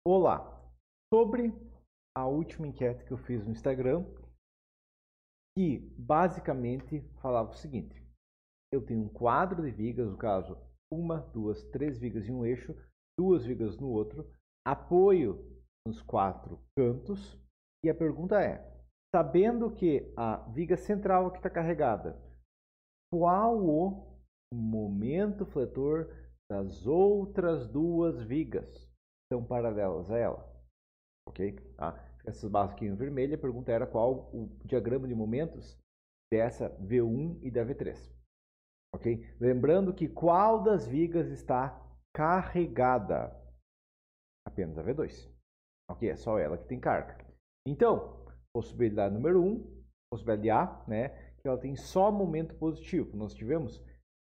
Olá! Sobre a última enquete que eu fiz no Instagram, que basicamente falava o seguinte: eu tenho um quadro de vigas, no caso, uma, duas, três vigas em um eixo, duas vigas no outro, apoio nos quatro cantos, e a pergunta é: sabendo que a viga central aqui está carregada, qual o momento fletor das outras duas vigas que estão paralelas a ela? Ok? Tá? Essas barras aqui em vermelho, a pergunta era qual o diagrama de momentos dessa V1 e da V3. Ok? Lembrando que qual das vigas está carregada? Apenas a V2. Ok? É só ela que tem carga. Então, possibilidade número 1, possibilidade A, né? Que ela tem só momento positivo. Nós tivemos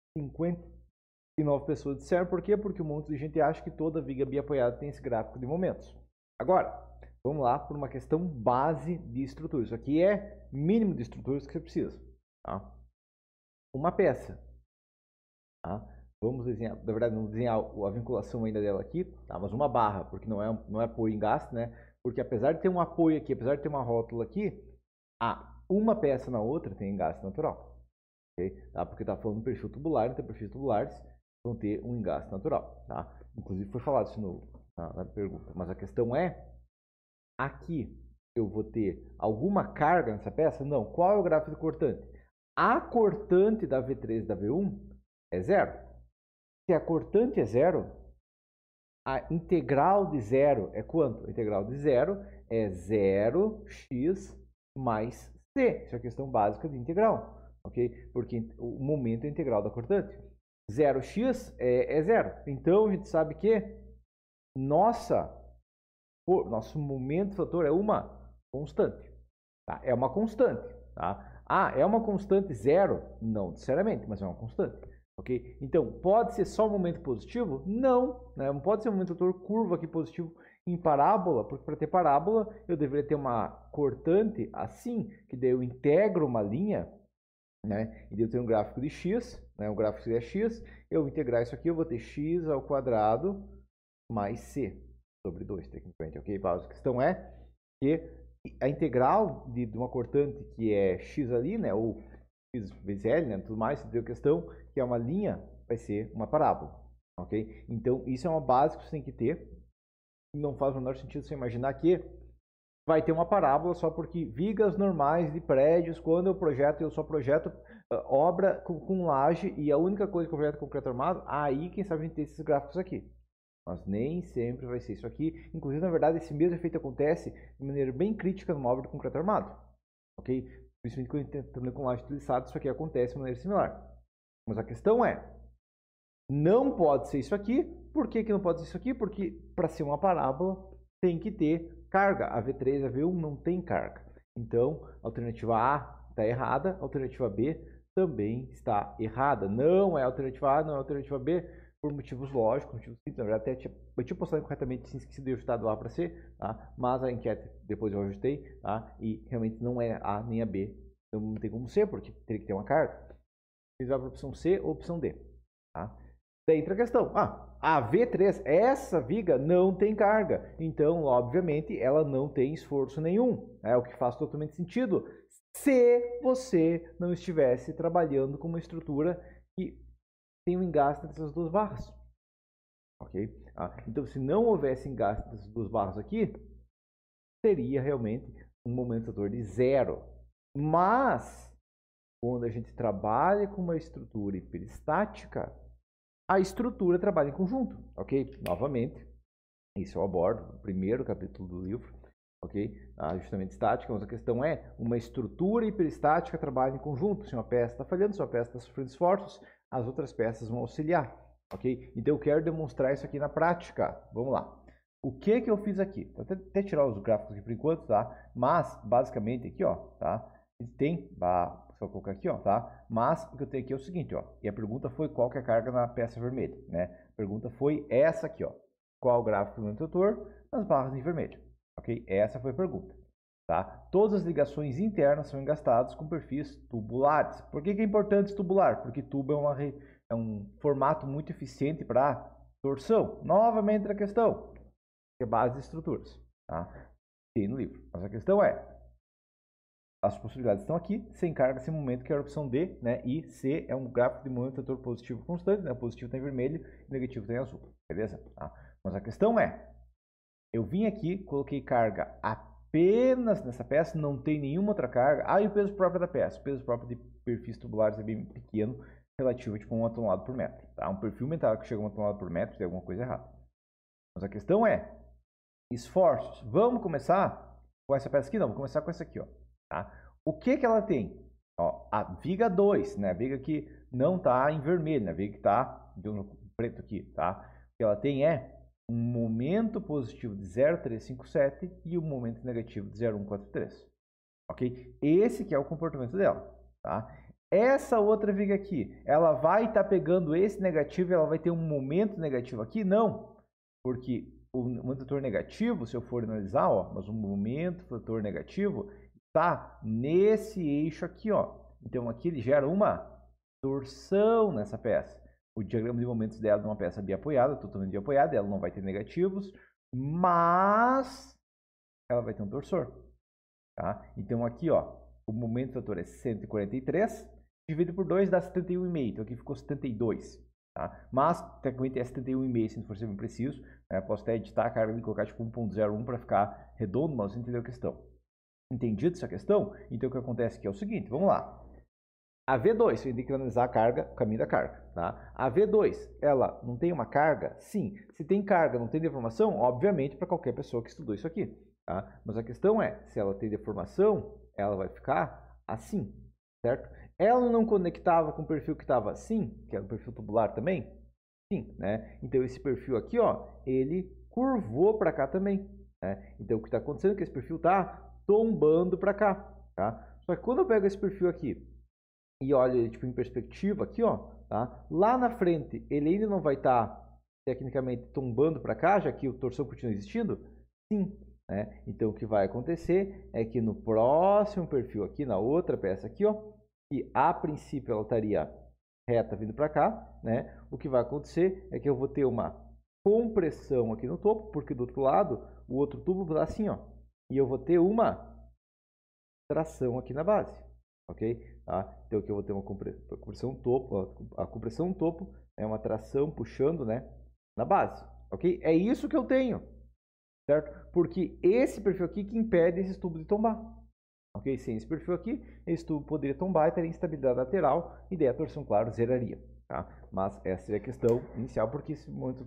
59 pessoas disseram. Por quê? Porque um monte de gente acha que toda viga biapoiada tem esse gráfico de momentos. Agora, vamos lá por uma questão base de estrutura. Isso aqui é mínimo de estruturas que você precisa. Tá? Uma peça. Tá? Vamos desenhar, na verdade, não desenhar a vinculação ainda dela aqui, tá? Mas uma barra, porque não é apoio em gasto, né? Porque apesar de ter um apoio aqui, apesar de ter uma rótula aqui, uma peça na outra tem engaste natural. Okay? Tá? Porque está falando do perfil tubular, então perfis tubulares vão ter um engaste natural. Tá? Inclusive foi falado isso na pergunta. Mas a questão é, aqui eu vou ter alguma carga nessa peça? Não. Qual é o gráfico de cortante? A cortante da V3 e da V1 é zero. Se a cortante é zero, a integral de zero é quanto? A integral de zero é 0x mais c. Isso é a questão básica de integral. Ok? Porque o momento é a integral da cortante. 0x é zero. Então a gente sabe que nosso momento fator é uma constante. Tá? É uma constante. Tá? É uma constante zero? Não necessariamente, mas é uma constante. Okay? Então, pode ser só um momento positivo? Não. Né? Não pode ser um momento fator curva aqui positivo em parábola, porque para ter parábola eu deveria ter uma cortante assim, que daí eu integro uma linha, né? E daí eu tenho um gráfico de x, né? O gráfico seria x, eu integrar isso aqui, eu vou ter x ao quadrado mais c sobre 2, tecnicamente, ok? A questão é que a integral de uma cortante que é x ali, né? Ou x vezes L, né? Tudo mais, deu questão que é uma linha, vai ser uma parábola, ok? Então, isso é uma base que você tem que ter. Não faz o menor sentido você imaginar que vai ter uma parábola só porque vigas normais de prédios, quando eu só projeto obra com laje e a única coisa que eu projeto é concreto armado, aí quem sabe a gente tem esses gráficos aqui. Mas nem sempre vai ser isso aqui. Inclusive, na verdade, esse mesmo efeito acontece de maneira bem crítica numa obra de concreto armado. Ok? Principalmente quando a gente está trabalhando com laje utilizada, isso aqui acontece de maneira similar. Mas a questão é, não pode ser isso aqui. Por que não pode ser isso aqui? Porque para ser uma parábola tem que ter carga. A V3 e a V1 não tem carga. Então, a alternativa A está errada, a alternativa B também está errada. Não é a alternativa A, não é a alternativa B, por motivos lógicos, motivos simples. Na verdade, até eu tinha postado corretamente, tinha esquecido de ajustar do A para C, tá? Mas a enquete depois eu ajustei, tá? E realmente não é A nem a B. Então não tem como ser, porque teria que ter uma carga. Você vai para a opção C ou opção D. Tá? Daí entra a questão. A V3, essa viga não tem carga. Então, obviamente, ela não tem esforço nenhum. É o que faz totalmente sentido. Se você não estivesse trabalhando com uma estrutura que tem um engaste dessas duas barras. Ok? Então, se não houvesse engaste dessas duas barras aqui, seria realmente um momento fator de zero. Mas, quando a gente trabalha com uma estrutura hiperestática, a estrutura trabalha em conjunto, ok? Novamente, isso eu abordo no primeiro capítulo do livro, ok? Ajustamento estático, mas a questão é, uma estrutura hiperestática trabalha em conjunto. Se uma peça está falhando, se uma peça está sofrendo esforços, as outras peças vão auxiliar, ok? Então eu quero demonstrar isso aqui na prática. Vamos lá. O que eu fiz aqui? Vou até tirar os gráficos aqui por enquanto, tá? Mas, basicamente, aqui, ó, tá? A gente tem, só colocar aqui, ó, tá? Mas o que eu tenho aqui é o seguinte, ó. E a pergunta foi qual que é a carga na peça vermelha, né? A pergunta foi essa aqui, ó. Qual o gráfico do interruptor nas barras em vermelho, ok? Essa foi a pergunta, tá? Todas as ligações internas são engastadas com perfis tubulares. Por que é importante tubular? Porque tubo é um formato muito eficiente para torção. Novamente a questão. que é base de estruturas. Tá? Tem no livro. Mas a questão é, as possibilidades estão aqui, sem carga, sem momento, que é a opção D, né? E C é um gráfico de momento vetor positivo constante, né? O positivo está em vermelho e o negativo está em azul. Beleza? Tá? Mas a questão é, eu vim aqui, coloquei carga apenas nessa peça, não tem nenhuma outra carga. Ah, e o peso próprio da peça? O peso próprio de perfis tubulares é bem pequeno, relativo tipo 1 tonelada por metro. Tá? Um perfil mental que chega a 1 tonelada por metro, tem alguma coisa errada. Mas a questão é, esforços. Vamos começar com essa peça aqui? Não, vamos começar com essa aqui. Ó, tá? O que que ela tem? Ó, a viga 2, né? A viga que não está em vermelho, né? A viga que está no preto aqui. Tá? O que ela tem é um momento positivo de 0,357 e um momento negativo de 0,143. Ok? Esse que é o comportamento dela. Tá? Essa outra viga aqui, ela vai estar pegando esse negativo e ela vai ter um momento negativo aqui? Não, porque o momento vetor negativo, se eu for analisar, ó, mas o momento vetor negativo está nesse eixo aqui, ó. Então aqui ele gera uma torção nessa peça. O diagrama de momentos dela é uma peça biapoiada, totalmente biapoiada, ela não vai ter negativos, mas ela vai ter um torsor. Tá? Então aqui, ó, o momento vetor é 143, dividido por 2 dá 71,5, então aqui ficou 72. Tá? Mas, tecnicamente é 71,5 se não for ser bem preciso. Posso até editar a carga e colocar tipo 1.01 para ficar redondo, mas você entendeu a questão. Entendido essa questão? Então o que acontece aqui é o seguinte, vamos lá. A V2, você tem que analisar a carga, o caminho da carga. Tá? A V2, ela não tem uma carga? Sim. Se tem carga, não tem deformação? Obviamente para qualquer pessoa que estudou isso aqui. Tá? Mas a questão é, se ela tem deformação, ela vai ficar assim, certo? Ela não conectava com o perfil que estava assim, que era o perfil tubular também? Sim, né? Então esse perfil aqui, ó, ele curvou para cá também. Né? Então o que está acontecendo é que esse perfil está tombando para cá. Tá? Só que quando eu pego esse perfil aqui e olho ele tipo, em perspectiva aqui, ó, tá? Lá na frente ele ainda não vai estar tecnicamente tombando para cá, já que o torção continua existindo? Sim. Né? Então o que vai acontecer é que no próximo perfil aqui, na outra peça aqui, ó, que a princípio ela estaria reta vindo para cá, né? O que vai acontecer é que eu vou ter uma compressão aqui no topo, porque do outro lado o outro tubo está assim, ó, e eu vou ter uma tração aqui na base, ok? Tá? Então aqui eu vou ter uma compressão topo, a compressão topo é uma tração puxando, né, na base, ok? É isso que eu tenho, certo? Porque esse perfil aqui que impede esse tubo de tombar. Ok? Sem esse perfil aqui, esse tubo poderia tombar e teria instabilidade lateral e daí a torção, claro, zeraria. Tá? Mas essa seria a questão inicial, porque esse momento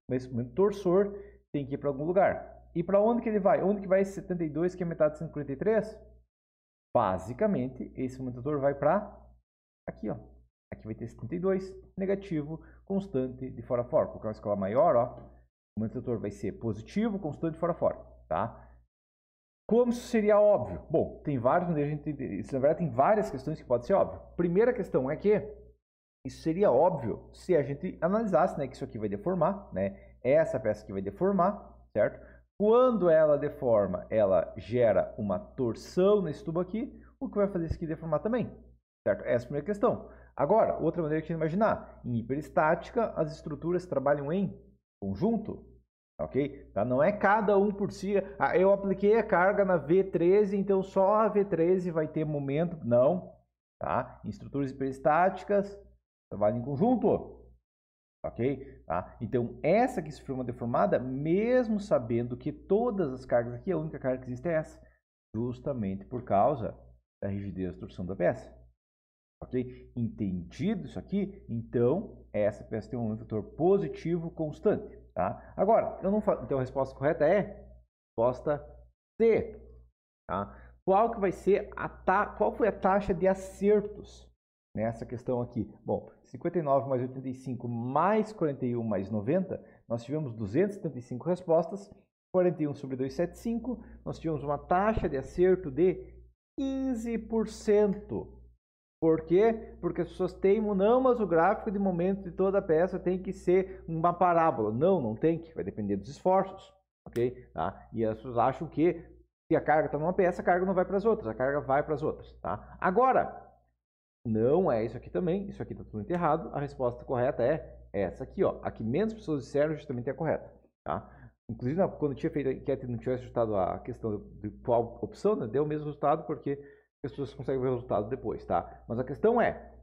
torsor tem que ir para algum lugar. E para onde que ele vai? Onde que vai esse 72, que é metade de 143? Basicamente, esse momento torsor vai para aqui, ó. Aqui vai ter 72, negativo, constante de fora a fora. Vou colocar uma escala maior, ó. O momento torsor vai ser positivo, constante de fora a fora. Tá? Como isso seria óbvio? Bom, tem vários, onde a gente, na verdade tem várias questões que pode ser óbvio. Primeira questão é que isso seria óbvio se a gente analisasse, né, que isso aqui vai deformar, né? Essa peça aqui vai deformar, certo? Quando ela deforma, ela gera uma torção nesse tubo aqui, o que vai fazer isso aqui deformar também, certo? Essa é a primeira questão. Agora, outra maneira que a gente imaginar, em hiperestática, as estruturas trabalham em conjunto. Ok? Tá? Não é cada um por si. Ah, eu apliquei a carga na V13, então só a V13 vai ter momento. Não. Tá? Em estruturas hiperestáticas, trabalha em conjunto. Ok? Tá? Então, essa que sofreu uma deformada, mesmo sabendo que todas as cargas aqui, a única carga que existe é essa. Justamente por causa da rigidez da torção da peça. Ok? Entendido isso aqui? Então, essa peça tem um momento vetor positivo constante. Tá? Agora, eu não falo, então a resposta correta é resposta C. Tá? Qual que vai ser qual foi a taxa de acertos nessa questão aqui? Bom, 59 mais 85 mais 41 mais 90, nós tivemos 275 respostas, 41 sobre 275, nós tivemos uma taxa de acerto de 15%. Por quê? Porque as pessoas teimam, não, mas o gráfico de momento de toda a peça tem que ser uma parábola. Não, não tem que, vai depender dos esforços, ok? Tá? E as pessoas acham que se a carga está numa peça, a carga não vai para as outras, a carga vai para as outras, tá? Agora, não é isso aqui também, isso aqui está tudo errado, a resposta correta é essa aqui, ó. A que menos pessoas disseram justamente é a correta, tá? inclusive quando eu tinha feito a enquete e não tivesse ajustado a questão de qual opção, né, deu o mesmo resultado porque as pessoas conseguem ver o resultado depois, tá? Mas a questão é,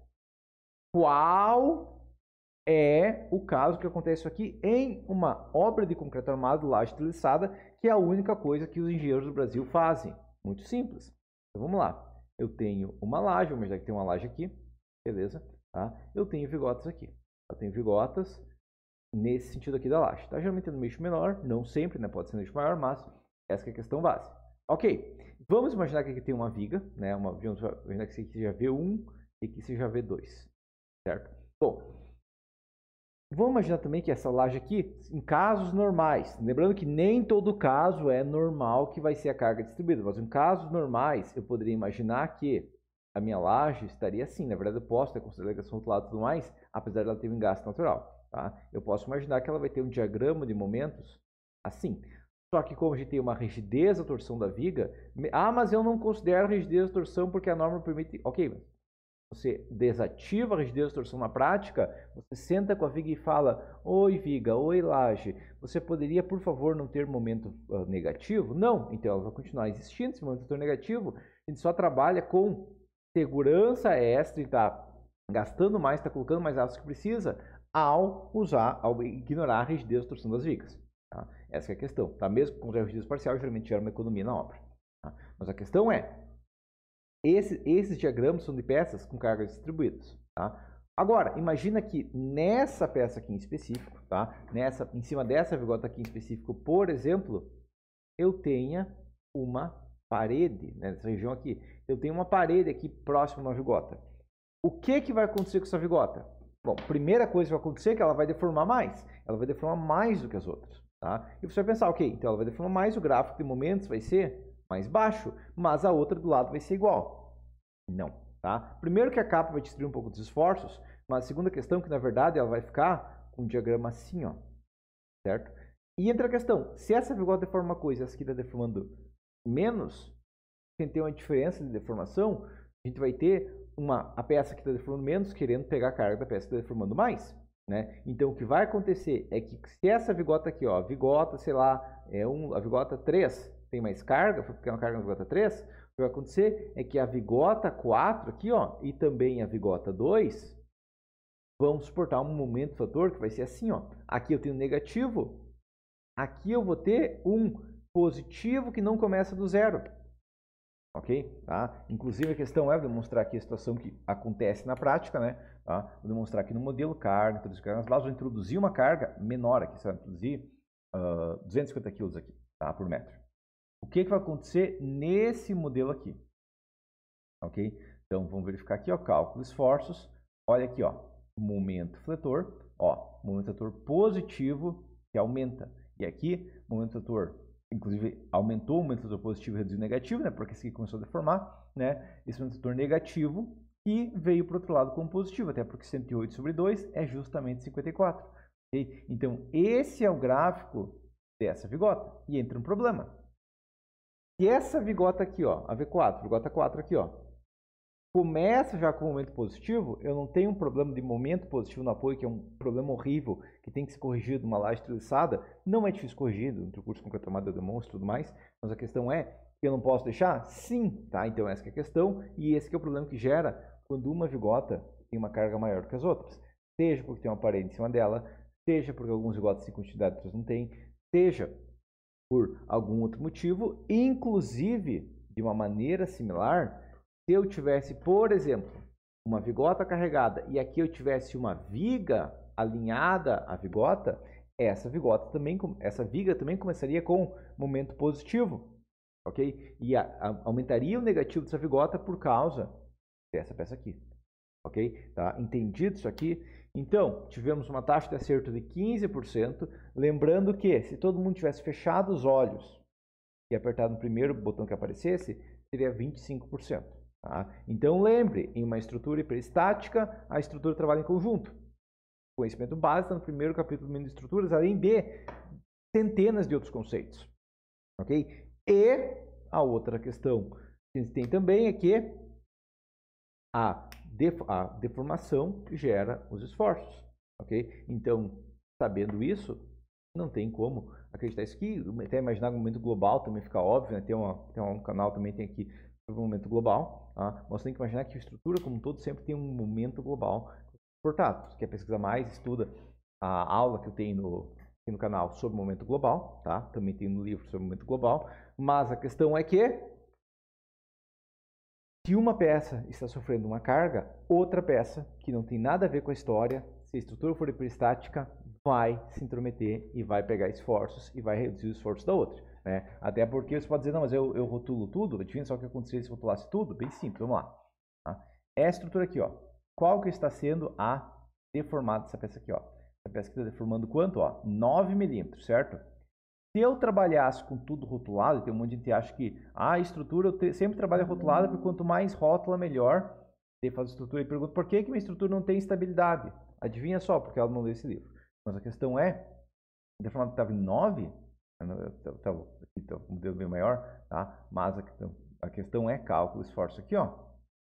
qual é o caso que acontece aqui em uma obra de concreto armado, laje treliçada, que é a única coisa que os engenheiros do Brasil fazem? Muito simples. Então vamos lá. Eu tenho uma laje, vamos imaginar que tem uma laje aqui, beleza? Tá? Eu tenho vigotas aqui. Eu tenho vigotas nesse sentido aqui da laje. Tá? Geralmente é no eixo menor, não sempre, né? Pode ser no eixo maior, mas essa que é a questão básica. Ok, vamos imaginar que aqui tem uma viga, né? Vamos imaginar que isso aqui seja V1 e que seja V2, certo? Bom, vamos imaginar também que essa laje aqui, em casos normais, lembrando que nem todo caso é normal que vai ser a carga distribuída, mas em casos normais eu poderia imaginar que a minha laje estaria assim. Na verdade eu posso ter considerado ligação rotulada e tudo mais, apesar dela ter um engaste natural. Tá? Eu posso imaginar que ela vai ter um diagrama de momentos assim. Só que como a gente tem uma rigidez da torção da viga, mas eu não considero rigidez da torção porque a norma permite... Ok, você desativa a rigidez da torção na prática, você senta com a viga e fala: oi viga, oi laje, você poderia por favor não ter momento negativo? Não, então ela vai continuar existindo, esse momento negativo. A gente só trabalha com segurança extra e está gastando mais, está colocando mais aço que precisa ao ignorar a rigidez da torção das vigas. Tá? Essa é a questão. Tá? Mesmo com a rigidez parcial, geralmente gera uma economia na obra. Tá? Mas a questão é, esses diagramas são de peças com cargas distribuídas. Tá? Agora, imagina que nessa peça aqui em específico, tá? Em cima dessa vigota aqui em específico, por exemplo, eu tenha uma parede, né, nessa região aqui. Eu tenho uma parede aqui próximo da vigota. O que vai acontecer com essa vigota? Bom, primeira coisa que vai acontecer é que ela vai deformar mais. Ela vai deformar mais do que as outras. Tá? E você vai pensar, ok, então ela vai deformar mais, o gráfico de momentos vai ser mais baixo, mas a outra do lado vai ser igual. Não, tá? Primeiro que a capa vai destruir um pouco dos esforços, mas a segunda questão é que, na verdade, ela vai ficar com um diagrama assim, ó, certo? E entra a questão, se essa vigota deforma uma coisa e essa aqui está deformando menos, a gente tem uma diferença de deformação, a gente vai ter a peça que está deformando menos querendo pegar a carga da peça que está deformando mais. Né? Então, o que vai acontecer é que se essa vigota aqui, ó, vigota, sei lá, a vigota 3 tem mais carga, porque é uma carga na vigota 3, o que vai acontecer é que a vigota 4 aqui, ó, e também a vigota 2 vão suportar um momento fator que vai ser assim, ó. Aqui eu tenho negativo, aqui eu vou ter um positivo que não começa do zero. Ok? Tá? Inclusive a questão é, vou demonstrar aqui a situação que acontece na prática, né? Tá? Vou demonstrar aqui no modelo carga, introduzir carga nas bases, vou introduzir uma carga menor aqui, você vai introduzir 250 kg aqui, tá? Por metro. O que vai acontecer nesse modelo aqui? Ok? Então vamos verificar aqui, ó, cálculo de esforços. Olha aqui, ó, momento fletor, ó, momento fletor positivo que aumenta. E aqui, momento fletor, inclusive aumentou o momento fletor positivo e reduziu o negativo, né? Porque esse aqui começou a deformar, né? Esse momento fletor negativo e veio para o outro lado como positivo, até porque 108 sobre 2 é justamente 54. Okay? Então esse é o gráfico dessa vigota. E entra um problema. E essa vigota aqui, ó, a V4, vigota 4 aqui, ó, começa já com momento positivo, eu não tenho um problema de momento positivo no apoio, que é um problema horrível, que tem que ser corrigido numa laje treliçada. Não é difícil corrigir, no curso concreto armado eu demonstro e tudo mais, mas a questão é que eu não posso deixar? Sim, tá? Então essa é a questão, e esse que é o problema que gera quando uma vigota tem uma carga maior do que as outras. Seja porque tem uma parede em cima dela, seja porque alguns vigotas têm quantidade, outros não têm, seja por algum outro motivo, inclusive de uma maneira similar, se eu tivesse, por exemplo, uma vigota carregada e aqui eu tivesse uma viga alinhada à vigota, essa viga também começaria com momento positivo, ok? E aumentaria o negativo dessa vigota por causa dessa peça aqui, ok? Tá? Entendido isso aqui? Então, tivemos uma taxa de acerto de 15%, lembrando que se todo mundo tivesse fechado os olhos e apertado no primeiro botão que aparecesse, seria 25%. Tá? Então, lembre, em uma estrutura hiperestática, a estrutura trabalha em conjunto. Conhecimento básico no primeiro capítulo de estruturas, além de centenas de outros conceitos. Ok? E a outra questão que a gente tem também é que a deformação gera os esforços, ok? Então, sabendo isso, Não tem como acreditar isso aqui. Até imaginar o momento global também fica óbvio, né? Tem um canal também tem aqui sobre o momento global, tá? Mas você tem que imaginar que a estrutura como um todo sempre tem um momento global suportado. Se quer pesquisar mais, estuda a aula que eu tenho aqui no canal sobre o momento global, tá? Também tem no livro sobre o momento global. Mas a questão é que se uma peça está sofrendo uma carga, outra peça que não tem nada a ver com a história, se a estrutura for hiperestática, vai se intrometer e vai pegar esforços e vai reduzir o esforço da outra. Né? Até porque você pode dizer, não, mas eu rotulo tudo, adivinha só o que aconteceria se rotulasse tudo? Bem simples, vamos lá. Tá? É a estrutura aqui, ó. Qual que está sendo a deformada dessa peça aqui, ó? Essa peça aqui está deformando quanto? Ó? 9 milímetros, certo? Se eu trabalhasse com tudo rotulado, tem um monte de gente que acha que a estrutura eu sempre trabalho rotulada, porque quanto mais rótula, melhor. Ele faz a estrutura e pergunta por que minha estrutura não tem estabilidade. Adivinha só, porque ela não leu esse livro. Mas a questão é, a deformada estava em 9, estava aqui, tá, um modelo bem maior, tá? Mas a questão é cálculo, esforço aqui, ó.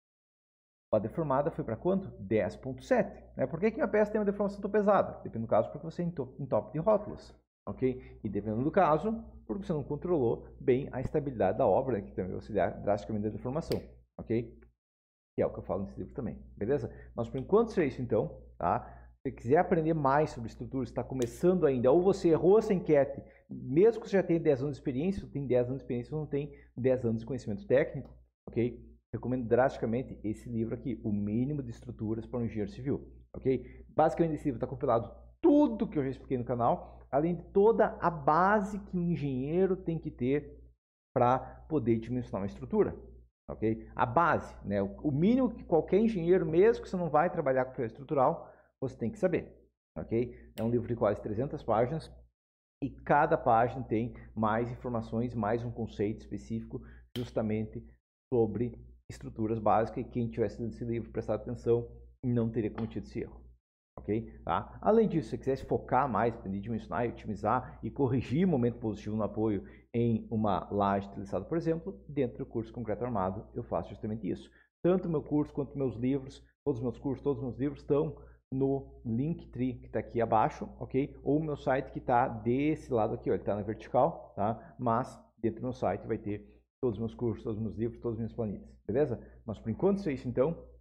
A deformada foi para quanto? 10,7. Né? Por que minha peça tem uma deformação tão pesada? Depende do caso, porque você entope de rótulos. Ok? E dependendo do caso, porque você não controlou bem a estabilidade da obra, né, que também vai auxiliar drasticamente a deformação. Ok? Que é o que eu falo nesse livro também. Beleza? Mas por enquanto seria isso então. Tá? Se você quiser aprender mais sobre estrutura, está começando ainda, ou você errou essa enquete, mesmo que você já tenha 10 anos de experiência, tem 10 anos de experiência, você não tem 10 anos de conhecimento técnico. Ok? Recomendo drasticamente esse livro aqui, O Mínimo de Estruturas para um Engenheiro Civil. Ok? Basicamente esse livro está compilado tudo que eu já expliquei no canal, além de toda a base que um engenheiro tem que ter para poder dimensionar uma estrutura. Ok? A base, né? O mínimo que qualquer engenheiro, mesmo que você não vai trabalhar com projeto estrutural, você tem que saber. Ok? É um livro de quase 300 páginas e cada página tem mais informações, mais um conceito específico justamente sobre estruturas básicas, e quem tivesse lido esse livro, prestado atenção, não teria cometido esse erro. Ok? Tá? Além disso, se você quisesse focar mais, aprender a dimensionar, otimizar e corrigir momento positivo no apoio em uma laje utilizada, por exemplo, dentro do curso Concreto Armado, eu faço justamente isso. Tanto o meu curso quanto meus livros, todos os meus cursos, todos os meus livros estão no Linktree que está aqui abaixo, ok? Ou o meu site que está desse lado aqui, ó, ele está na vertical, tá? Mas dentro do meu site vai ter todos os meus cursos, todos os meus livros, todas as minhas planilhas, beleza? Mas por enquanto isso é isso então.